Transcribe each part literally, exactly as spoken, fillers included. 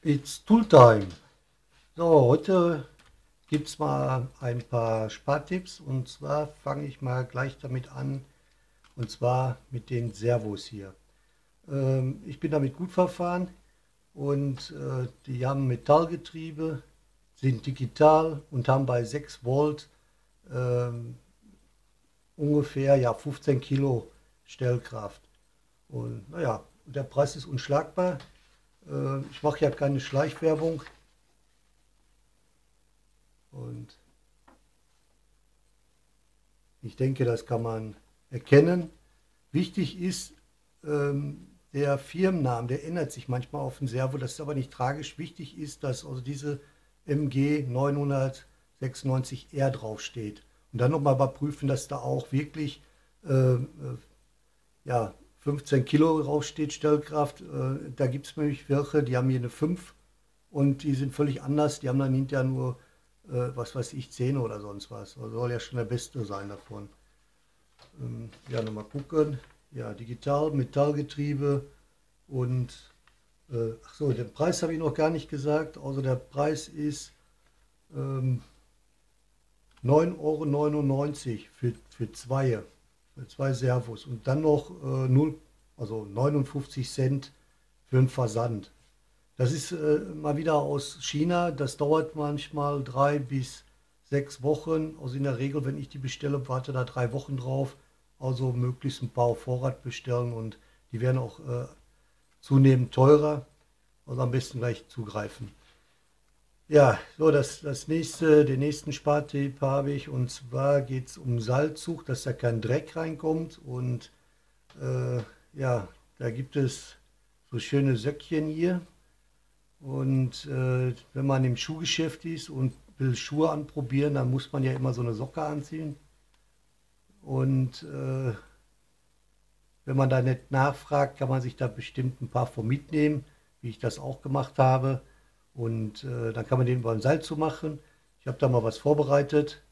It's Tooltime. So, heute gibt es mal ein paar Spartipps und zwar fange ich mal gleich damit an und zwar mit den Servos hier. Ähm, ich bin damit gut verfahren und äh, die haben Metallgetriebe, sind digital und haben bei sechs Volt ähm, ungefähr ja, fünfzehn Kilo Stellkraft. Und naja, der Preis ist unschlagbar. Äh, ich mache ja keine Schleichwerbung und ich denke, das kann man erkennen. Wichtig ist, ähm, der Firmenname, der ändert sich manchmal auf den Servo, das ist aber nicht tragisch. Wichtig ist, dass also diese M G neunhundertsechsundneunzig R draufsteht. Und dann nochmal überprüfen, dass da auch wirklich äh, äh, ja, fünfzehn Kilo draufsteht, Stellkraft. Äh, da gibt es nämlich welche, die haben hier eine fünf und die sind völlig anders. Die haben dann hinterher nur, äh, was weiß ich, zehn oder sonst was. Also soll ja schon der Beste sein davon. Ähm, ja, nochmal gucken. Ja, digital, Metallgetriebe und äh, ach so, den Preis habe ich noch gar nicht gesagt. Also der Preis ist ähm, neun Euro neunundneunzig für, für zwei, für zwei Servos und dann noch äh, null, also neunundfünfzig Cent für einen Versand. Das ist äh, mal wieder aus China. Das dauert manchmal drei bis sechs Wochen. Also in der Regel, wenn ich die bestelle, warte da drei Wochen drauf. Also möglichst ein paar auf Vorrat bestellen und die werden auch äh, zunehmend teurer. Also am besten gleich zugreifen. Ja, so das, das nächste, den nächsten Spartipp habe ich und zwar geht es um Salzzucht, dass da kein Dreck reinkommt und äh, ja, da gibt es so schöne Söckchen hier. Und äh, wenn man im Schuhgeschäft ist und will Schuhe anprobieren, dann muss man ja immer so eine Socke anziehen. Und äh, wenn man da nicht nachfragt, kann man sich da bestimmt ein paar von mitnehmen, wie ich das auch gemacht habe. Und äh, dann kann man den über den Salz zu machen. Ich habe da mal was vorbereitet.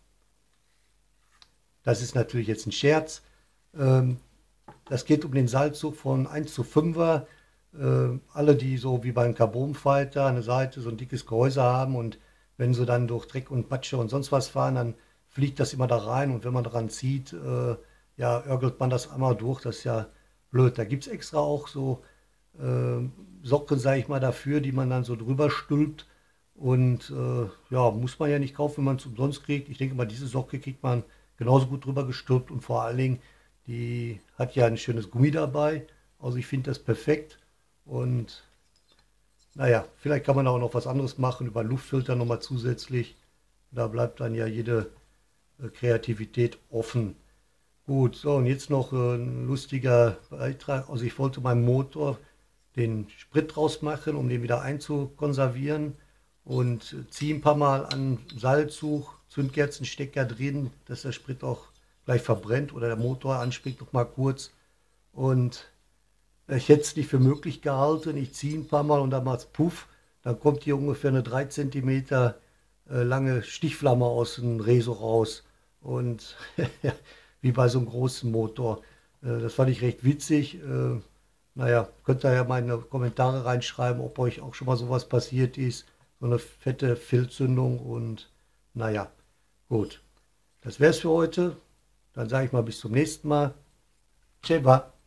Das ist natürlich jetzt ein Scherz. Ähm, Das geht um den Salzzug von eins zu fünfer. Äh, alle, die so wie beim Carbon-Fighter an der Seite so ein dickes Gehäuse haben und wenn sie dann durch Dreck und Patsche und sonst was fahren, dann fliegt das immer da rein und wenn man daran zieht, äh, ja, örgelt man das einmal durch. Das ist ja blöd. Da gibt es extra auch so äh, Socken, sage ich mal, dafür, die man dann so drüber stülpt. Und äh, ja, muss man ja nicht kaufen, wenn man es umsonst kriegt. Ich denke mal, diese Socke kriegt man genauso gut drüber gestülpt und vor allen Dingen, die hat ja ein schönes Gummi dabei. Also ich finde das perfekt. Und naja, vielleicht kann man auch noch was anderes machen, über einen Luftfilter nochmal zusätzlich. Da bleibt dann ja jede äh, Kreativität offen. Gut, so und jetzt noch äh, ein lustiger Beitrag. Also ich wollte meinem Motor den Sprit draus machen, um den wieder einzukonservieren und äh, ziehe ein paar Mal an Seilzug, Zündkerzenstecker drin, dass der Sprit auch gleich verbrennt oder der Motor anspringt noch mal kurz. Und ich hätte es nicht für möglich gehalten. Ich ziehe ein paar Mal und dann macht es puff. Dann kommt hier ungefähr eine drei Zentimeter äh, lange Stichflamme aus dem Reso raus. Und wie bei so einem großen Motor. Äh, das fand ich recht witzig. Äh, naja, könnt ihr ja mal in die Kommentare reinschreiben, ob euch auch schon mal sowas passiert ist. So eine fette Fehlzündung und naja, gut. Das wär's für heute. Dann sage ich mal bis zum nächsten Mal. Tscheba.